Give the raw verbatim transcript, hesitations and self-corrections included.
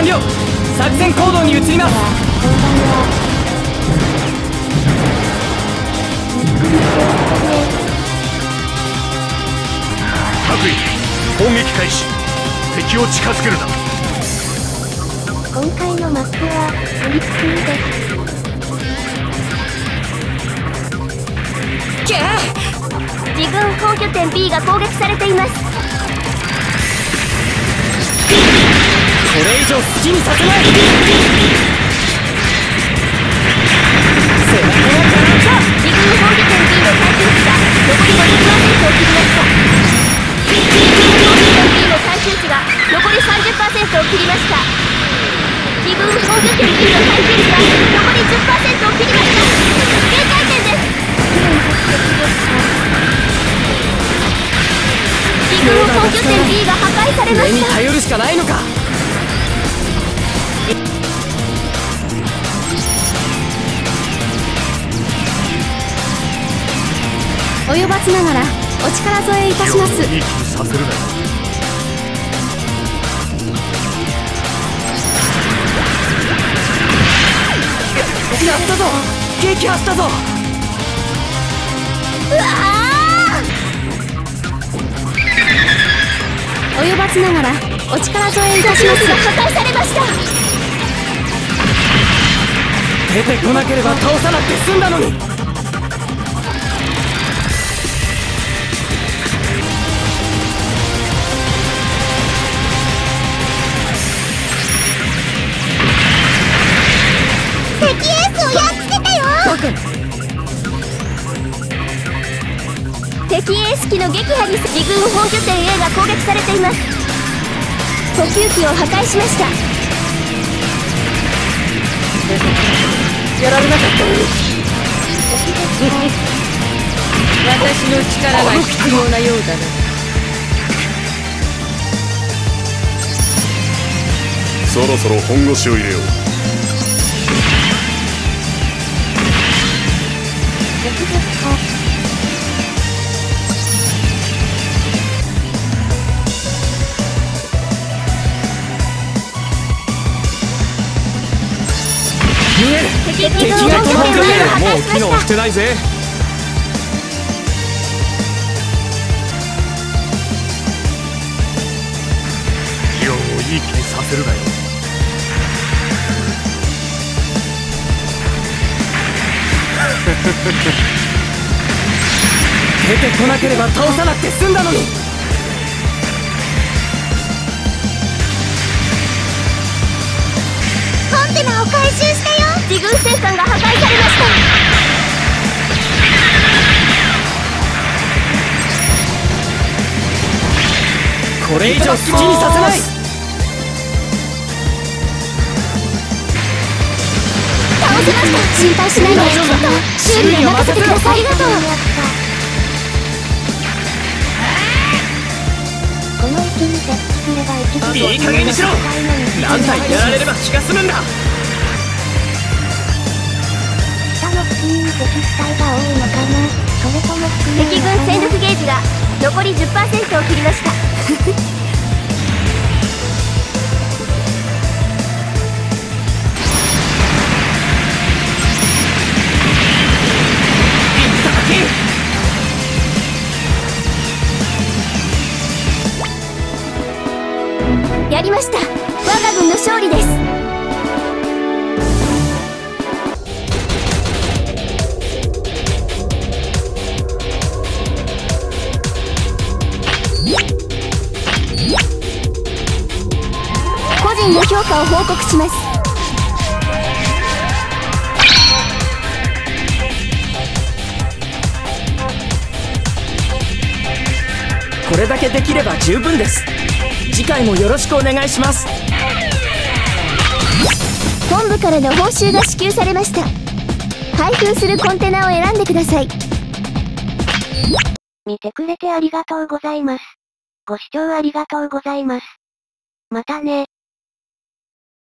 完了。作戦行動に移ります。 各位、攻撃開始。敵を近づけるな。 今回のマップはトリックです。 けー自軍本拠点 B が攻撃されています。 これ以上好きにさせない。背中が絡んだ。 自軍本拠点 B の耐久値が残り ごじゅっパーセント を切りました。自軍本拠点 B の耐久値が残り さんじゅっパーセント を切りました。自軍本拠点 B の耐久値が残り じゅっパーセント を切りました。限界点です。自軍本拠点 B が破壊されま上にした。 頼るしかないのか。 及ばずながらお力添えいたします。 いい気にさせるなよ。 やったぞ。撃破したぞ。 うわー及ばずながらお力添えいたします。が破壊されました。 出てこなければ倒さなくて済んだのに。 敵エースをやっつけたよ。 バカ。 敵エース機の撃破に自軍本拠点 A が攻撃されています。補給機を破壊しました。 やられなかったのに。 私の力が必要なようだな。 そろそろ本腰を入れよう。 見える。 敵敵がが止まってる。 もう機能してないぜ。 よういい気にさせるなよ。 出てこなければ倒さなくて済んだのに。 コンテナを回収したよ。自軍戦艦が破壊されました。 これ以上好きにさせない。 倒せました。心配しないで。 大丈夫だ。 修理に任せてください。ありがとう。この位置に設置すれば一度いい加減にしろ。何体やられれば気が済むんだ。 下の付近に敵機体が多いのかな。それとも敵軍戦力ゲージが残り じゅっパーセント を切りました。やりました。我が軍の勝利です。個人の評価を報告します。 これだけできれば十分です。次回もよろしくお願いします。 本部からの報酬が支給されました。開封するコンテナを選んでください。見てくれてありがとうございます。ご視聴ありがとうございます。またね。